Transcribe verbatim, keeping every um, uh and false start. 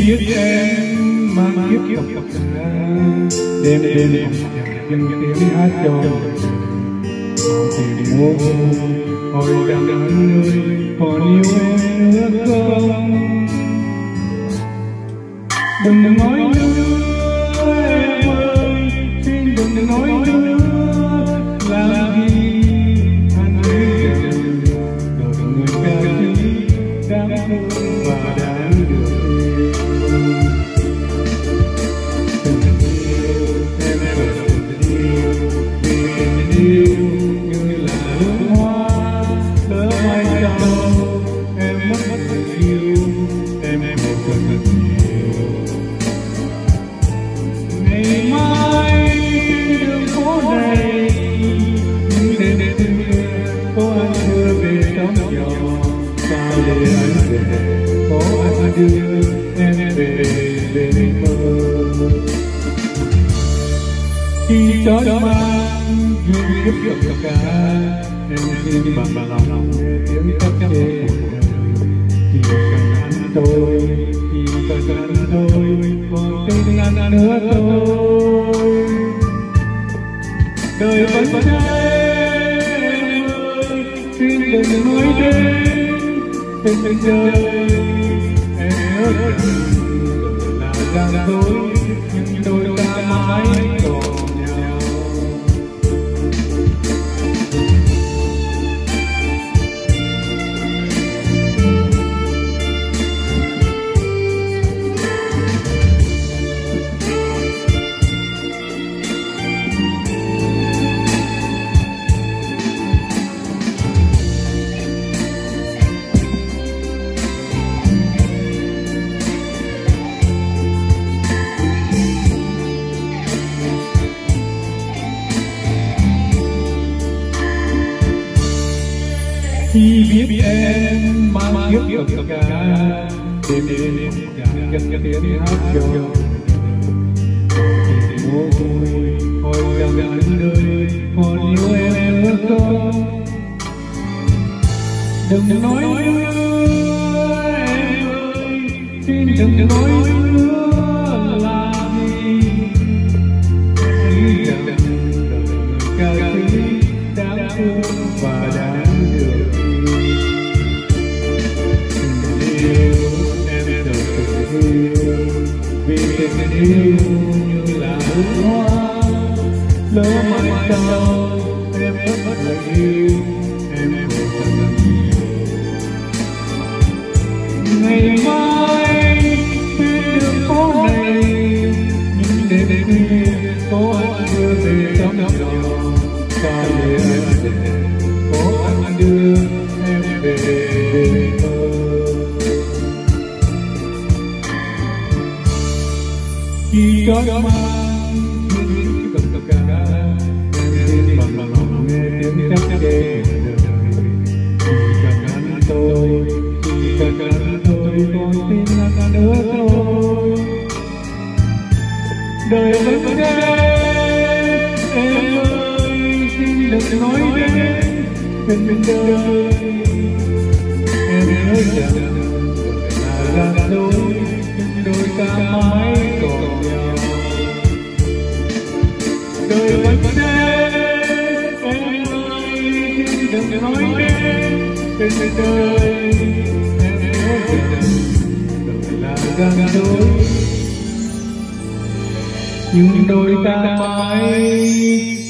biết em mang kiếp tập tập đêm đêm những tiếng hát cho tìm mua hỏi rằng người còn yêu em nữa không. Đừng nói nữa em ơi, xin đừng nói nữa, làm gì anh biết rằng đời người ca sĩ đáng thương và đáng được yêu. Tình yêu em em tình yêu, vì tình yêu như là nước hoa lỡ mai sau em mất tình yêu, em em một cần nhiều. Ngày mai đường phố này những đêm khuya có anh đưa về trong gió, sao để anh về có anh đưa em về bên mơ. Khi trói mang duyên kiếp gặp cả em xin bằng bằng lòng tiếng khóc chê cuộc đời. Chỉ cần anh tôi, chỉ cần anh thôi, còn tin anh nữa thôi. Đời vẫn thế em ơi, xin đừng nói đến tình đời. Em nhớ rằng là gian dối, nhưng đôi ta mãi còn nhau. Khi biết em mang kiếp tập cả đêm đêm càng cất tiếng hát cho mồ hôi hỏi rằng anh đời còn yêu em nữa không. Đừng nói nữa em ơi, xin đừng nói nữa làm gì. Em nghĩ rằng đời người ca sĩ đáng thương và đáng được. Vì tình yêu như là nước hoa lỡ mai sau em mất tình yêu, em khổ thật nhiều. Ngày mai trên đường phố này những đêm khuya có anh đưa về trong gió, sao để anh về có anh đưa em về bên mơ. Khi trói mang duyên kiếp gặp cả em xin bằng lòng nghe tiếng khóc chê cuộc đời. Chỉ cần anh tôi, chỉ cần anh tôi, còn tin anh nữa thôi. Đời vẫn thế em ơi, xin đừng nói đến tình đời. Em nhớ rằng là gian dối, nhưng đôi ta mãi còn nhau. Đời vẫn thế em ơi, xin đừng nói đến tình đời. Em nhớ rằng đời là gian dối, nhưng đôi ta mãi